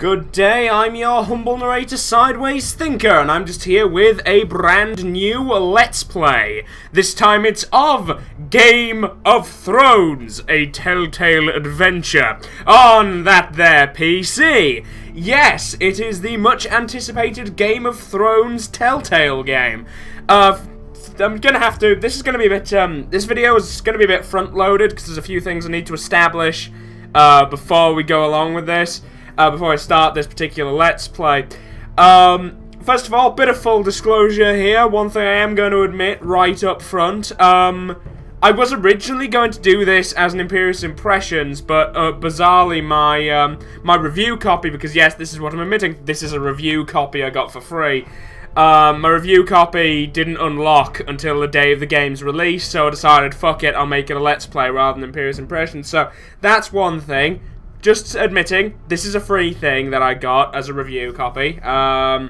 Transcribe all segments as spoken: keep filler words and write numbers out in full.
Good day, I'm your humble narrator Sideways Thinker, and I'm just here with a brand new Let's Play. This time it's of Game of Thrones, a telltale adventure on that there P C. Yes, it is the much anticipated Game of Thrones Telltale game. Uh, I'm gonna have to, this is gonna be a bit, um, this video is gonna be a bit front-loaded, because there's a few things I need to establish, uh, before we go along with this. Uh, before I start this particular Let's Play. Um, first of all, bit of full disclosure here. One thing I am going to admit right up front. Um, I was originally going to do this as an Imperious Impressions, but uh, bizarrely my um, my review copy, because yes, this is what I'm admitting, this is a review copy I got for free. Um, my review copy didn't unlock until the day of the game's release, so I decided, fuck it, I'll make it a Let's Play rather than Imperious Impressions. So, that's one thing. Just admitting, this is a free thing that I got as a review copy. Um,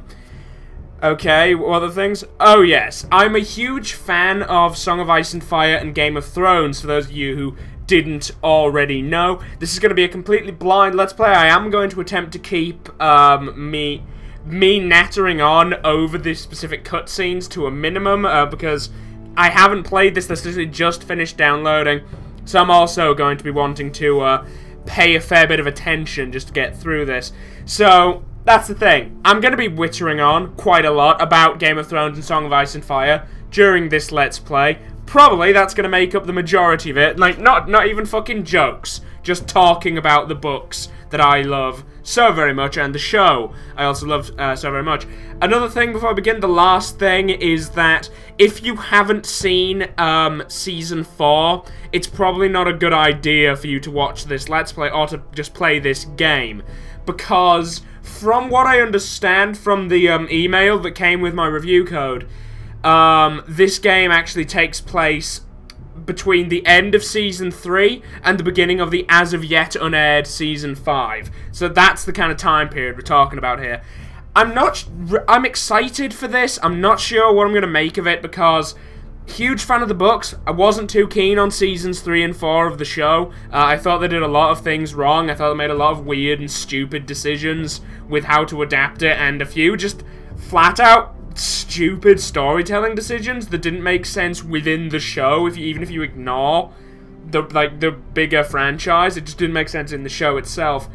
okay, what other things? Oh yes, I'm a huge fan of Song of Ice and Fire and Game of Thrones, for those of you who didn't already know. This is going to be a completely blind Let's Play. I am going to attempt to keep um, me, me nattering on over the specific cutscenes to a minimum, uh, because I haven't played this, this literally just finished downloading, so I'm also going to be wanting to... Uh, pay a fair bit of attention just to get through this. So, that's the thing. I'm going to be wittering on quite a lot about Game of Thrones and Song of Ice and Fire during this Let's Play. Probably that's going to make up the majority of it. Like, not, not even fucking jokes. Just talking about the books that I love so very much, and the show I also love uh, so very much. Another thing before I begin, the last thing, is that if you haven't seen um, Season four, it's probably not a good idea for you to watch this Let's Play, or to just play this game. Because, from what I understand from the um, email that came with my review code, um, this game actually takes place between the end of Season three and the beginning of the as-of-yet unaired Season five. So that's the kind of time period we're talking about here. I'm not... I'm excited for this. I'm not sure what I'm going to make of it, because... Huge fan of the books. I wasn't too keen on Seasons three and four of the show. Uh, I thought they did a lot of things wrong. I thought they made a lot of weird and stupid decisions with how to adapt it, and a few just flat-out stupid storytelling decisions that didn't make sense within the show, if you, even if you ignore the like the bigger franchise. It just didn't make sense in the show itself.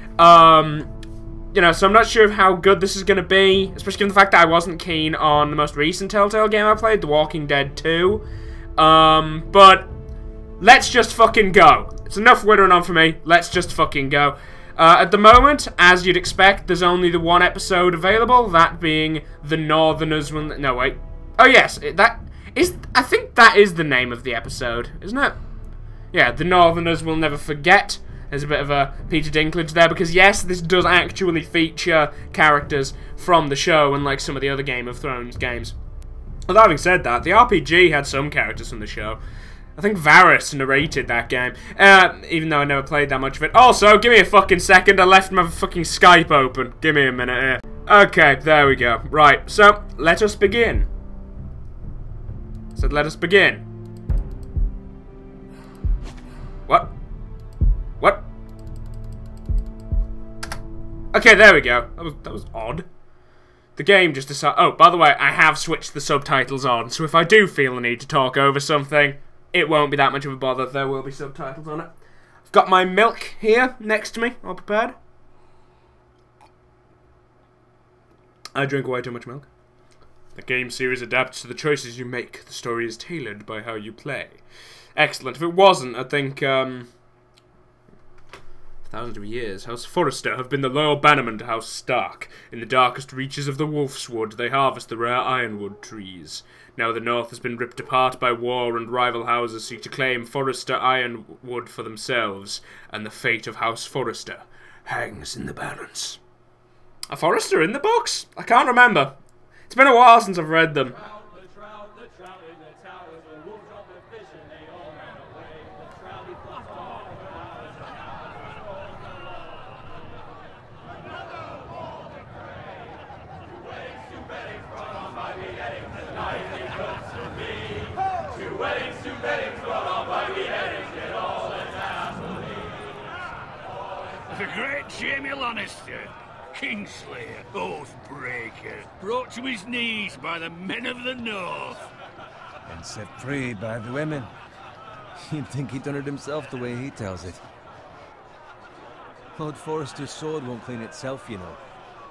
Um, you know, so I'm not sure of how good this is going to be, especially given the fact that I wasn't keen on the most recent Telltale game I played, The Walking Dead two. Um, but let's just fucking go. It's enough wittering on for me. Let's just fucking go. Uh, at the moment, as you'd expect, there's only the one episode available, that being The Northerners Will... No, wait. Oh, yes, that is... I think that is the name of the episode, isn't it? Yeah, The Northerners Will Never Forget. There's a bit of a Peter Dinklage there, because yes, this does actually feature characters from the show, unlike some of the other Game of Thrones games. Although, having said that, the R P G had some characters from the show. I think Varys narrated that game, uh, even though I never played that much of it. Also, give me a fucking second, I left my fucking Skype open. Give me a minute here. Okay, there we go. Right, so, let us begin. So, let us begin. What? What? Okay, there we go. That was, that was odd. The game just decided... Oh, by the way, I have switched the subtitles on, so if I do feel the need to talk over something... it won't be that much of a bother. There will be subtitles on it. I've got my milk here next to me, all prepared. I drink way too much milk. The game series adapts to the choices you make. The story is tailored by how you play. Excellent. If it wasn't, I think, um... for thousands of years, House Forrester have been the loyal bannermen to House Stark. In the darkest reaches of the Wolf's Wood, they harvest the rare ironwood trees. Now the North has been ripped apart by war, and rival houses seek to claim Forrester ironwood for themselves, and the fate of House Forrester hangs in the balance. Are Forrester in the books? I can't remember. It's been a while since I've read them. The great Jaime Lannister, Kingslayer, Oathbreaker, brought to his knees by the men of the North. And set free by the women. You'd think he'd done it himself the way he tells it. Lord Forrester's sword won't clean itself, you know.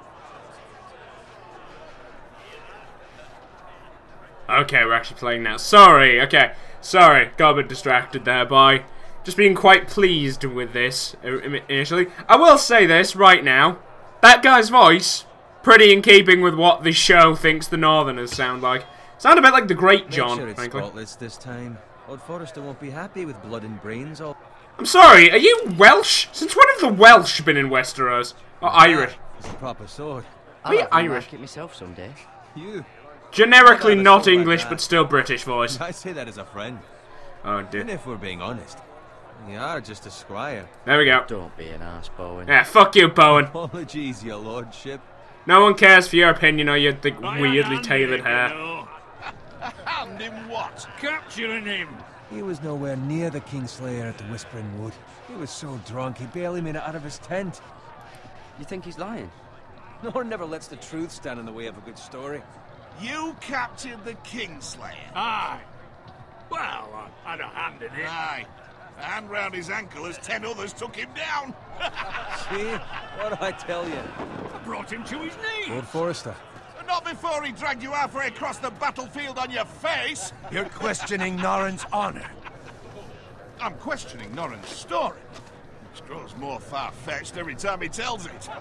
Okay, we're actually playing now. Sorry, okay. Sorry, got a bit distracted there by just being quite pleased with this initially. I will say this right now. That guy's voice, pretty in keeping with what the show thinks the Northerners sound like. Sound a bit like the Great John, Make sure it's frankly. spotless this time. Lord Forrester won't be happy with blood and brains all. I'm sorry, are you Welsh? Since when have the Welsh been in Westeros? Or Irish? It's a proper sword. Are you I'll Irish? mark it myself someday. You. Generically I got a not sword like English, that. but still British voice. I say that as a friend. Oh And dear. if we're being honest, you are just a squire. There we go. Don't be an arse, Bowen. Yeah, fuck you, Bowen. Apologies, your lordship. No one cares for your opinion or your thick, I weirdly hand tailored him, hair. you know. Hand him what? Capturing him. He was nowhere near the Kingslayer at the Whispering Wood. He was so drunk he barely made it out of his tent. You think he's lying? Nor never lets the truth stand in the way of a good story. You captured the Kingslayer. Aye. Well, I had a hand in it. Aye. A hand round his ankle as ten others took him down. See? What do I tell you? I brought him to his knees. Lord Forrester. Not before he dragged you halfway across the battlefield on your face. You're questioning Norrin's honor. I'm questioning Norrin's story. It grows more far-fetched every time he tells it.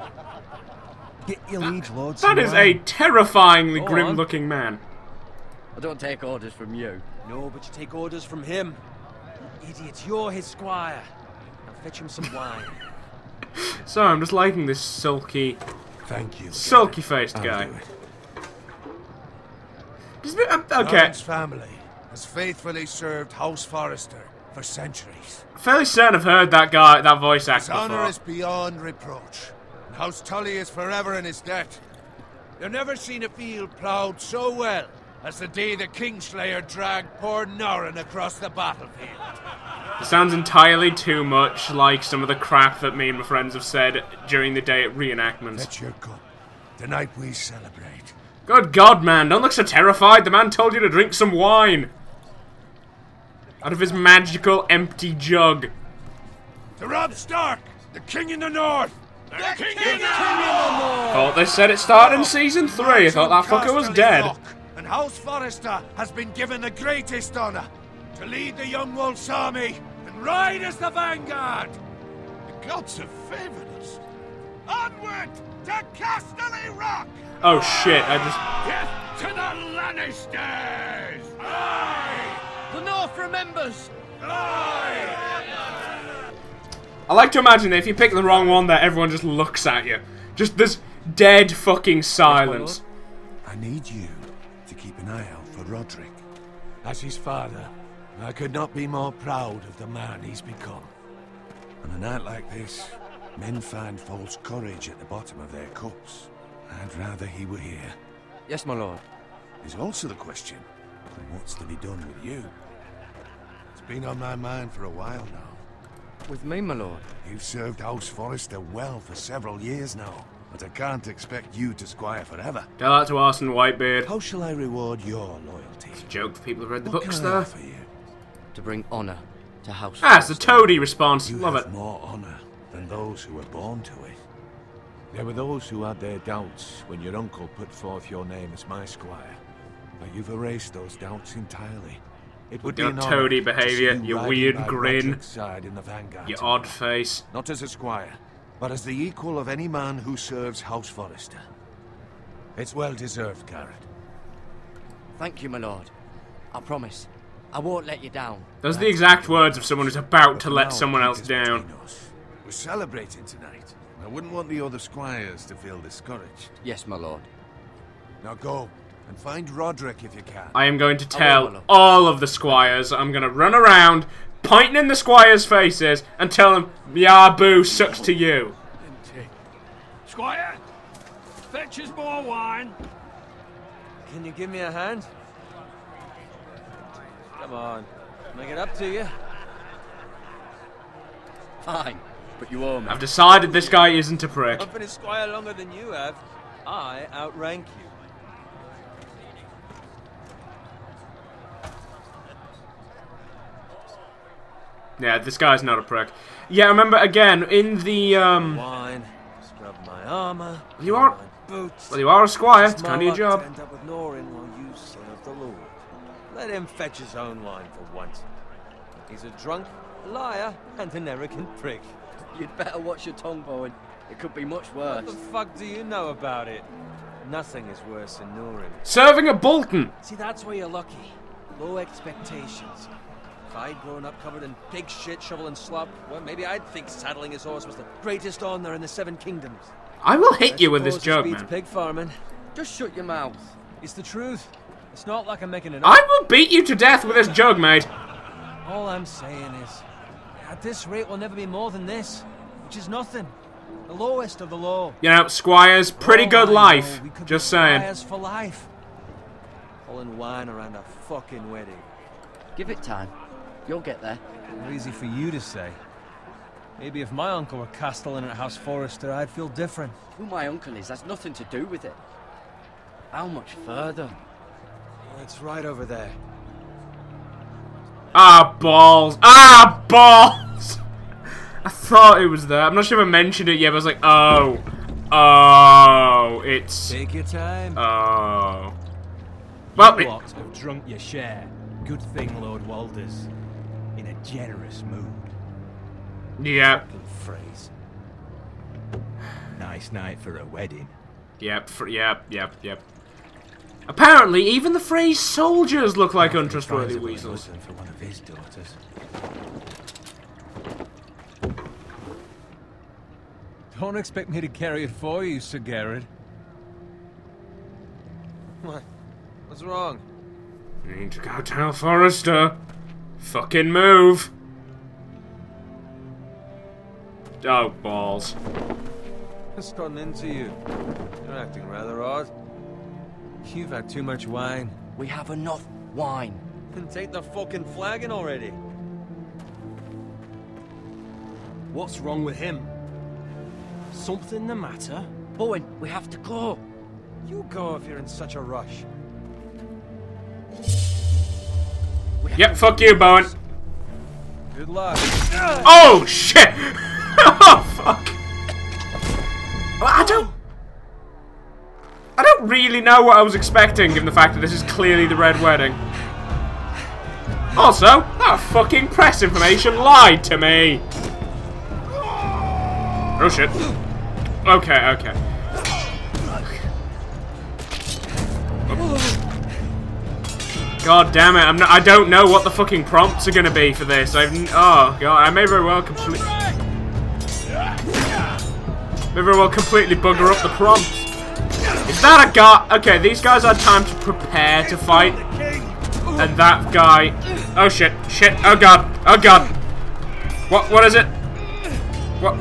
Get your liege, Lord. That is a terrifyingly grim-looking man. I don't take orders from you. No, but you take orders from him. You idiot, you're his squire. Now fetch him some wine. Sorry, I'm just liking this sulky, Thank you. sulky-faced I'll guy. do it. Just a bit- uh, okay, Norrin's family has faithfully served House Forrester for centuries. fairly certain I've heard that guy, that voice His actor honor before. is beyond reproach, and House Tully is forever in his debt. They've never seen a field ploughed so well as the day the Kingslayer dragged poor Norrin across the battlefield. It sounds entirely too much like some of the crap that me and my friends have said during the day at reenactments. Let your cup. Tonight we celebrate. Good God, man, don't look so terrified. The man told you to drink some wine. Out of his magical empty jug. To Robb Stark, the King in the North! The king in the North! Thought they said it started in season three. I thought that fucker was dead. And House Forrester has been given the greatest honor to lead the Young Wolf's army and ride as the vanguard. The gods have favored us. Onward to Casterly Rock! Oh shit, I just... Death to the Lannisters! Aye! The North remembers! Aye! I like to imagine that if you pick the wrong one, that everyone just looks at you. Just this dead fucking silence. I need you to keep an eye out for Roderick. As his father, I could not be more proud of the man he's become. On a night like this, men find false courage at the bottom of their cups. I'd rather he were here. Yes, my lord. There's also the question, what's to be done with you? It's been on my mind for a while now. With me, my lord. You've served House Forrester well for several years now, but I can't expect you to squire forever. Tell that to Arson Whitebeard. How shall I reward your loyalty? Joke for people who read the What books can I there. offer you? To bring honor to House Ah, it's the Forrester. Toady response. You Love have it. more honor than those who were born to it. There were those who had their doubts when your uncle put forth your name as my squire, but you've erased those doubts entirely. It would Your be an honor toady to see behaviour, you your riding weird by grin. Roderick's side in the vanguard You tonight. odd face. Not as a squire, but as the equal of any man who serves House Forrester. It's well deserved, Garrett. Thank you, my lord. I promise. I won't let you down. Those are the exact words of someone who's about to But let now someone keep else this down. between us. We're celebrating tonight. I wouldn't want the other squires to feel discouraged. Yes, my lord. Now go, and find Roderick if you can. I am going to I will, tell my lord. all of the squires. I'm going to run around, pointing in the squires' faces, and tell them, "Yeah, boo, sucks to you." Squire, fetch us more wine. Can you give me a hand? Come on. Make it up to you. Fine. but you owe me. I've decided this guy isn't a prick. I've been a squire longer than you have. I outrank you. Yeah, this guy's not a prick. Yeah, remember again in the um. Wine, scrub my armor. You are. my boots. Well, you are a squire. It's my kind of your luck job. to end up with Norin while you serve the Lord. Let him fetch his own wine for once. He's a drunk, liar, and an arrogant prick. You'd better watch your tongue, Bowen. It could be much What worse. the fuck do you know about it? Nothing is worse than Norin. Serving a Bolton. See, that's where you're lucky. Low expectations. If I'd grown up covered in pig shit, shovel and slop, well, maybe I'd think saddling his horse was the greatest honor in the Seven Kingdoms. I will hit I you with this suppose joke, beats man. pig farming. Just shut your mouth. It's the truth. It's not like I'm making it up. I will beat you to death with this jug, mate. All I'm saying is, at this rate, we'll never be more than this, which is nothing. The lowest of the low. You know, squires, pretty Oh, good I know, life. we could Just be saying. squires for life. Pulling wine around a fucking wedding. Give it time. You'll get there. Easy for you to say. Maybe if my uncle were castellan at House Forrester, I'd feel different. Who my uncle is has nothing to do with it. How much further? It's right over there. Ah, balls. Ah, balls. I thought it was there. I'm not sure if I mentioned it yet, but I was like, oh. Oh, it's... Take your time. Oh. Well, it, Lot have drunk your share. Good thing, Lord Walders. In a generous mood. yeah. Fucking phrase. Nice night for a wedding. Yep, fr yep, yep, yep. Apparently, even the phrase soldiers look like untrustworthy Surprisingly weasels. wasn't for one of his daughters. Don't expect me to carry it for you, Sir Garrett. What? What's wrong? Need to go tell Forrester. Fucking move. Oh, balls. What's gotten into you? You're acting rather odd. You've had too much wine. We have enough wine. Then take the fucking flagon already. What's wrong with him? Something the matter? Bowen, we have to go. You go if you're in such a rush. We have Yep, to fuck you, Bowen. Good luck. Oh, shit! Oh, fuck. Well, I don't... I don't really know what I was expecting, given the fact that this is clearly the Red Wedding. Also, that fucking press information lied to me. Oh, shit. Okay, okay. God damn it! I'm not, I don't know what the fucking prompts are gonna be for this. I've n oh god, I may very well completely, may very well completely bugger up the prompts. Is that a guy? Okay, these guys had time to prepare to fight, and that guy. Oh shit! Shit! Oh god! Oh god! What? What is it? What?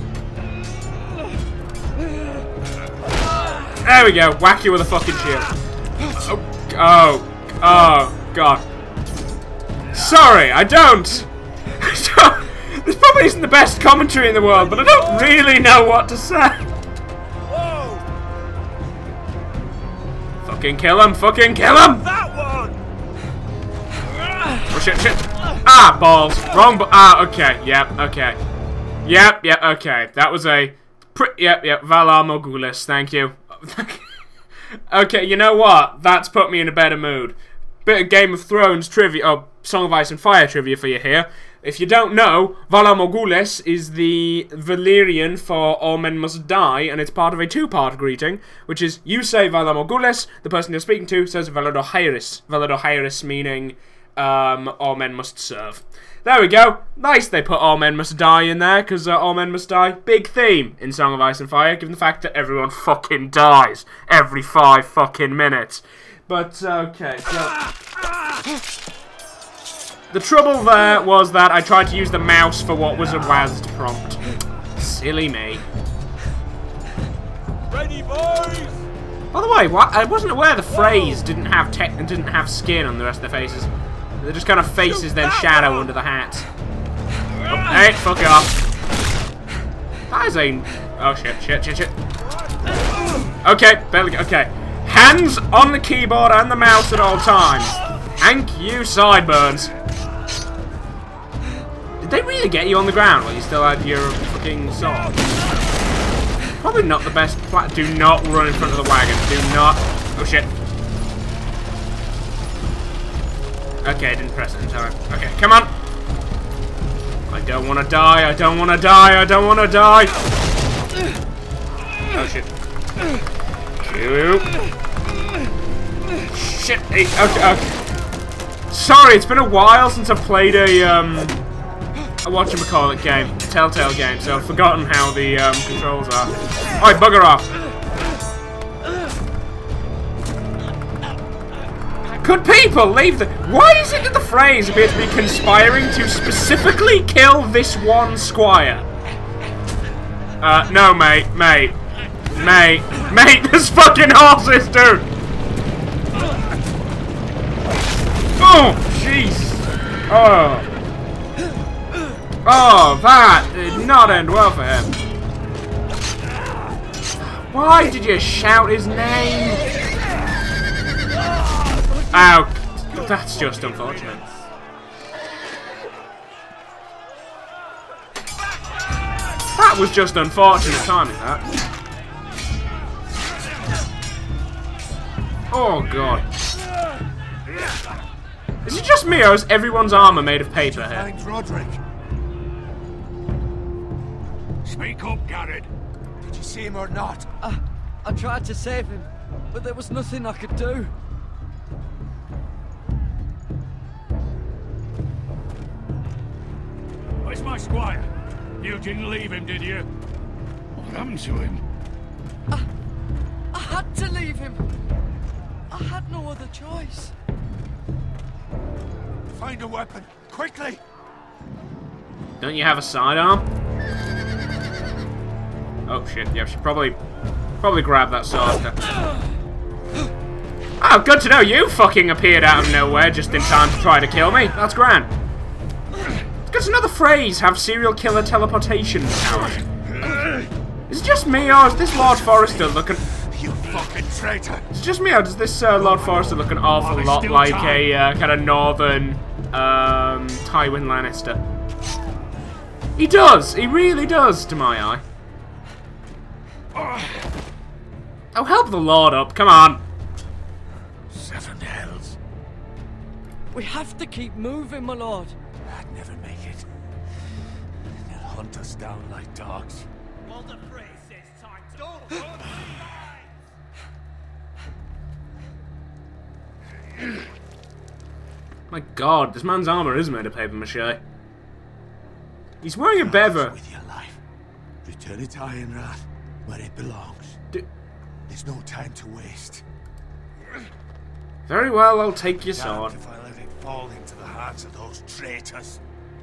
There we go. Whack you with a fucking shield. Oh. Oh. Oh, God. Sorry, I don't. I don't. This probably isn't the best commentary in the world, but I don't really know what to say. Whoa! Fucking kill him, fucking kill him! That one! Oh, shit, shit. Ah, balls. Wrong, but ah, okay, yep, okay. Yep, yep, okay. That was a... Yep, yep, Valar Morghulis, thank you. Okay, you know what? That's put me in a better mood. Bit of Game of Thrones trivia, oh, Song of Ice and Fire trivia for you here. If you don't know, Valar Morghulis is the Valyrian for All Men Must Die, and it's part of a two-part greeting, which is, you say Valar Morghulis, the person you're speaking to says Valador Hairis. Valador Hairis meaning, um, All Men Must Serve. There we go. Nice they put All Men Must Die in there, because uh, All Men Must Die, big theme in Song of Ice and Fire, given the fact that everyone fucking dies every five fucking minutes. But, okay, so... The trouble there was that I tried to use the mouse for what was a W A S D prompt. Silly me. Ready, boys! By the way, what, I wasn't aware the phrase didn't have tech and didn't have skin on the rest of their faces. They're just kind of faces, then shadow under the hats. Oh, hey, fuck off. That is a... Oh, shit, shit, shit, shit. Okay, barely... Okay. Hands on the keyboard and the mouse at all times. Thank you, sideburns. Did they really get you on the ground while you still had your fucking sword? Probably not the best plan. Do not run in front of the wagon. Do not... Oh, shit. Okay, I didn't press it in time. Okay, come on. I don't want to die. I don't want to die. I don't want to die. Oh, shit. Shoot. Shit. Hey, okay, okay. Sorry, it's been a while since I've played a, um... a whatchamacallit game. A Telltale game, so I've forgotten how the, um, controls are. Alright, bugger off. Good people, leave the... Why is it that the Freys appear to be conspiring to specifically kill this one squire? Uh, no, mate, mate. Mate, mate, there's fucking horses, dude! Oh, jeez. Oh. Oh, that did not end well for him. Why did you shout his name? Ow, that's just unfortunate. That was just unfortunate timing, that. Oh, God. Is it just me, or is everyone's armor made of paper here? Thanks, Roderick. Speak up, Garrett. Did you see him or not? I, I tried to save him, but there was nothing I could do. Where's my squire? You didn't leave him, did you? What happened to him? I, I had to leave him. I had no other choice. Find a weapon, quickly! Don't you have a sidearm? Oh shit, yeah, I should probably probably grab that sword. Oh, good to know you fucking appeared out of nowhere just in time to try to kill me. That's grand. It's good to know the Freys have serial killer teleportation powers. Is it just me, or is this Lord Forrester looking... You fucking traitor! It's just me, or does this uh, Lord Forrester look an awful lot like a uh, kind of northern um, Tywin Lannister? He does! He really does, to my eye. Oh, help the Lord up, come on! Seven hells. We have to keep moving, my lord. I'd never make it. They'll hunt us down like dogs. Walder Frey says time to... Don't run, My God, this man's armor is made of paper mache. He's wearing a bever. With your life. Return it to Ironrath, where it belongs. D There's no time to waste. Very well, I'll take your sword. If I let it fall into the hearts of those traitors.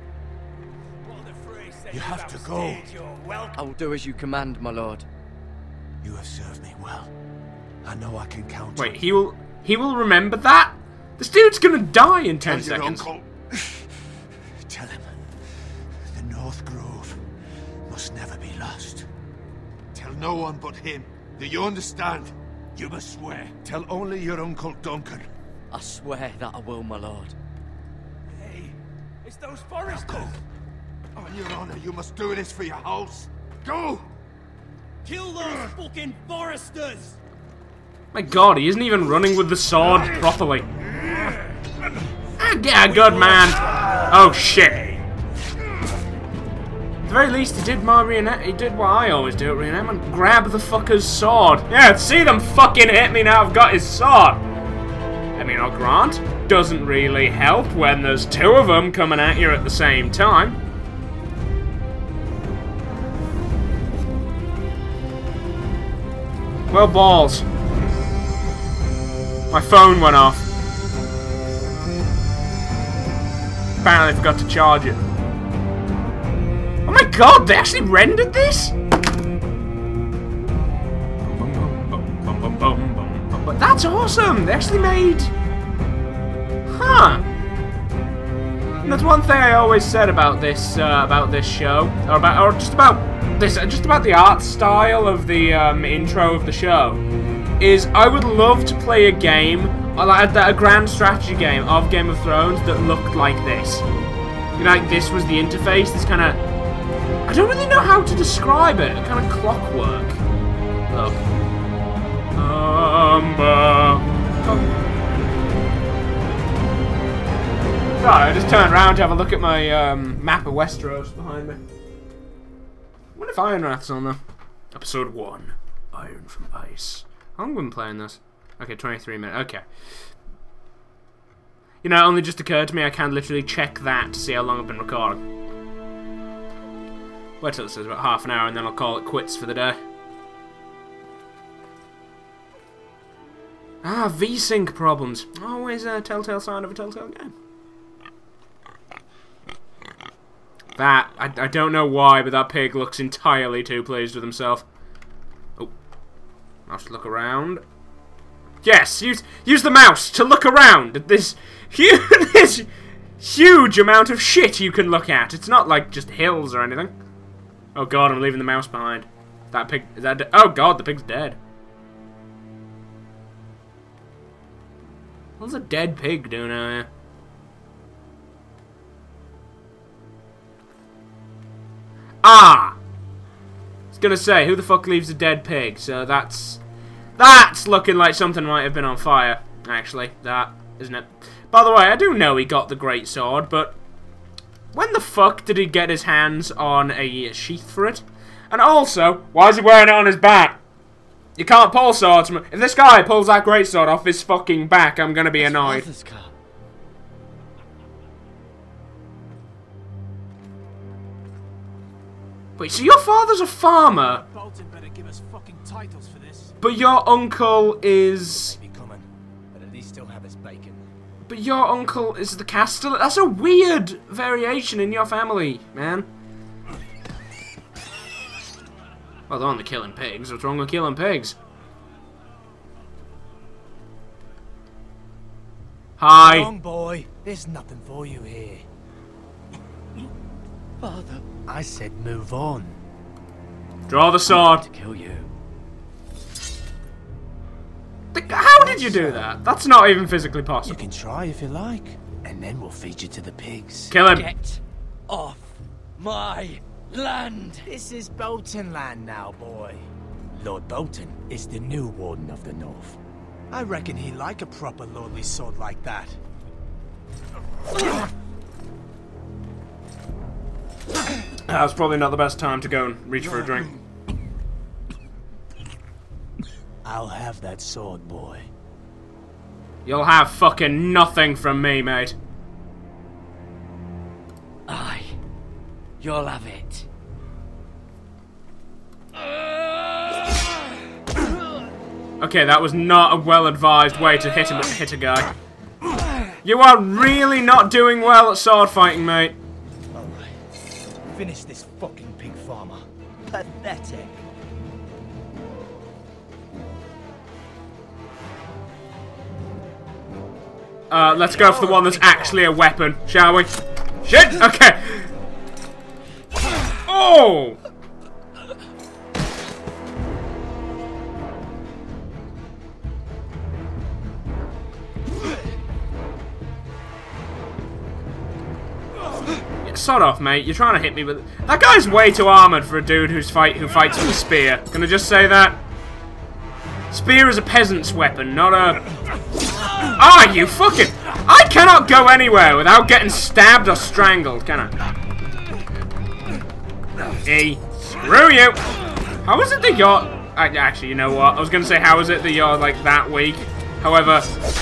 You have to go. I will do as you command, my lord. You have served me well. I know I can count Wait, on he will he will remember that? This dude's gonna die in ten Tell your seconds. uncle. Tell him the North Grove must never be lost. Tell no one but him. Do you understand? You must swear. Tell only your Uncle Duncan. I swear that I will, my lord. Hey, it's those Forresters. On your honor, you must do this for your house. Go! Kill those fucking Forresters! My God, he isn't even running with the sword properly. Ah, yeah, good man. Oh shit. At the very least, he did my reenact. He did what I always do at reenactment: grab the fucker's sword. Yeah, see them fucking hit me now. I've got his sword. I mean, I'll grant, doesn't really help when there's two of them coming at you at the same time. Well, balls. My phone went off. Apparently I forgot to charge it. Oh my God, they actually rendered this? But that's awesome! They actually made... Huh. And that's one thing I always said about this, uh, about this show. Or about, or just about this, just about the art style of the um, intro of the show, is I would love to play a game, like a, a grand strategy game of Game of Thrones that looked like this. You know, like this was the interface, this kind of... I don't really know how to describe it, kind of clockwork. Look. Um, uh, oh. Sorry, I just turned around to have a look at my um, map of Westeros behind me. I wonder if Ironrath's on there. Episode one. Iron from Ice. How long have we been playing this? Okay, twenty-three minutes. Okay. You know, it only just occurred to me I can literally check that to see how long I've been recording. Wait till it says about half an hour and then I'll call it quits for the day. Ah, V-Sync problems. Always a telltale sign of a telltale game. That, I, I don't know why, but that pig looks entirely too pleased with himself. Oh. Mouse to look around. Yes, use use the mouse to look around at this huge, this huge amount of shit you can look at. It's not like just hills or anything. Oh god, I'm leaving the mouse behind. That pig, is that, oh god, the pig's dead. What's a dead pig doing out here? Ah! I was gonna say, who the fuck leaves a dead pig? So that's... That's looking like something might have been on fire. Actually, that, isn't it? By the way, I do know he got the great sword, but... when the fuck did he get his hands on a sheath for it? And also, why is he wearing it on his back? You can't pull swords from... If this guy pulls that great sword off his fucking back, I'm gonna be annoyed. Wait, so your father's a farmer? Bolton better give us fucking titles for this. But your uncle is... Maybe coming, but at least still have his bacon. But your uncle is the castellan. That's a weird variation in your family, man. Well, they're only killing pigs. What's wrong with killing pigs? Hi. Wrong, boy. There's nothing for you here. Father. I said move on. Draw the sword. To kill you. How did you do that? That's not even physically You possible. can try if you like, and then we'll feed you to the pigs. Kill him. Get off my land. This is Bolton land now, boy. Lord Bolton is the new Warden of the North. I reckon he'd like a proper lordly sword like that. That's probably not the best time to go and reach for a drink. I'll have that sword, boy. You'll have fucking nothing from me, mate. Aye. You'll have it. Okay, that was not a well-advised way to hit him, hit a guy. You are really not doing well at sword fighting, mate. Alright. Finish this fucking pig farmer. Pathetic. Uh, let's go for the one that's actually a weapon, shall we? Shit! Okay! Oh! Yeah, sod off, mate. You're trying to hit me with... That guy's way too armoured for a dude who's fight who fights with a spear. Can I just say that? Spear is a peasant's weapon, not a... Ah, you fucking... I cannot go anywhere without getting stabbed or strangled, can I? Hey, screw you! How is it that you're... I, actually, you know what? I was going to say, how is it that you're, like, that weak? However,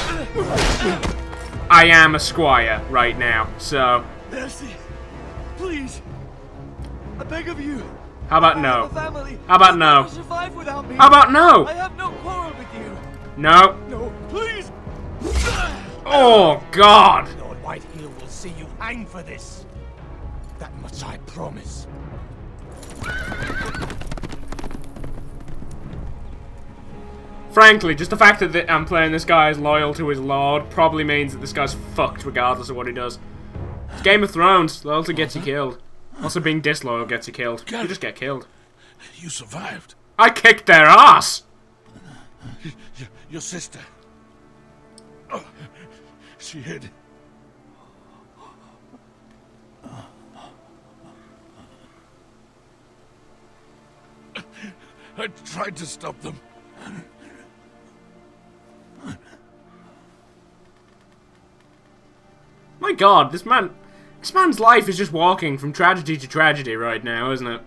I am a squire right now, so... Mercy. Please. I beg of you. How about I no? have a family. How about You no? will survive without me. How about no? I have no quarrel with you. No. No, please. Oh, God! Lord Whitehill will see you hang for this. That much I promise. Frankly, just the fact that I'm playing this guy as loyal to his lord probably means that this guy's fucked regardless of what he does. It's Game of Thrones. Loyalty gets you killed. Also, being disloyal gets you killed. You just get killed. You survived. I kicked their ass! Your, your sister. Oh, she hid. I tried to stop them. My god, this man... This man's life is just walking from tragedy to tragedy right now, isn't it?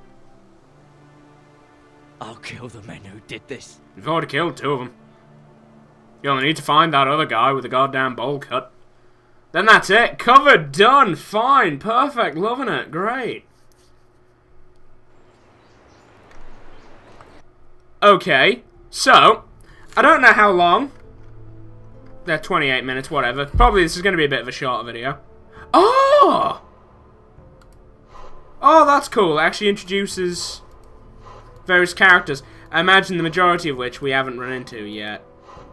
I'll kill the men who did this. You've already killed two of them. You only need to find that other guy with the goddamn bowl cut. Then that's it. Covered, done, fine, perfect, loving it, great. Okay, so, I don't know how long. They're twenty-eight minutes, whatever. Probably this is going to be a bit of a shorter video. Oh! Oh, that's cool. It actually introduces various characters. I imagine the majority of which we haven't run into yet.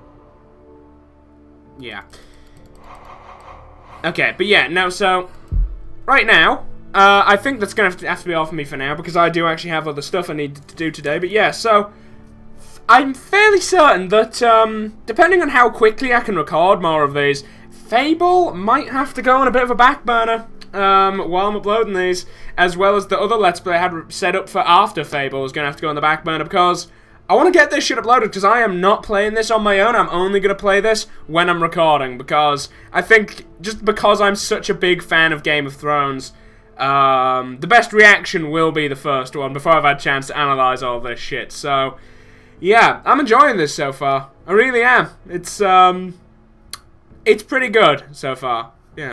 Yeah. Okay, but yeah, no, so, right now, uh, I think that's going to have to be all for me for now, because I do actually have other stuff I need to do today, but yeah, so, I'm fairly certain that, um, depending on how quickly I can record more of these, Fable might have to go on a bit of a back burner, um, while I'm uploading these, as well as the other Let's Play I had set up for after Fable is going to have to go on the back burner, because I want to get this shit uploaded, because I am not playing this on my own. I'm only going to play this when I'm recording, because I think, just because I'm such a big fan of Game of Thrones, um, the best reaction will be the first one, before I've had a chance to analyse all this shit, so, yeah, I'm enjoying this so far. I really am. It's, um, it's pretty good so far, yeah.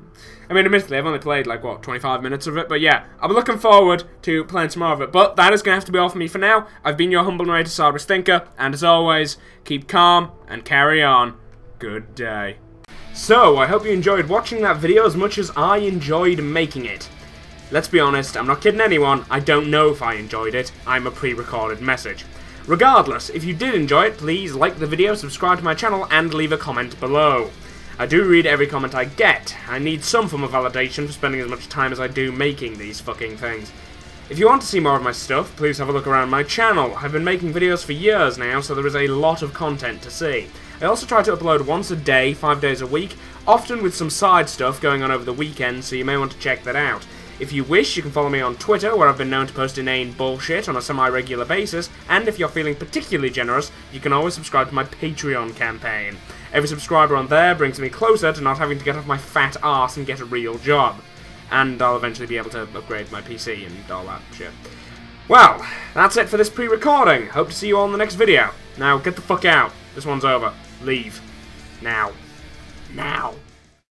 I mean, admittedly, I've only played, like, what, twenty-five minutes of it, but yeah, I'm looking forward to playing some more of it, but that is going to have to be all for me for now. I've been your humble narrator, Sideways Thinker, and as always, keep calm and carry on. Good day. So, I hope you enjoyed watching that video as much as I enjoyed making it. Let's be honest, I'm not kidding anyone, I don't know if I enjoyed it, I'm a pre-recorded message. Regardless, if you did enjoy it, please like the video, subscribe to my channel, and leave a comment below. I do read every comment I get. I need some form of validation for spending as much time as I do making these fucking things. If you want to see more of my stuff, please have a look around my channel. I've been making videos for years now, so there is a lot of content to see. I also try to upload once a day, five days a week, often with some side stuff going on over the weekend, so you may want to check that out. If you wish, you can follow me on Twitter, where I've been known to post inane bullshit on a semi-regular basis, and if you're feeling particularly generous, you can always subscribe to my Patreon campaign. Every subscriber on there brings me closer to not having to get off my fat arse and get a real job. And I'll eventually be able to upgrade my P C and all that shit. Well, that's it for this pre-recording. Hope to see you all in the next video. Now, get the fuck out. This one's over. Leave. Now. Now.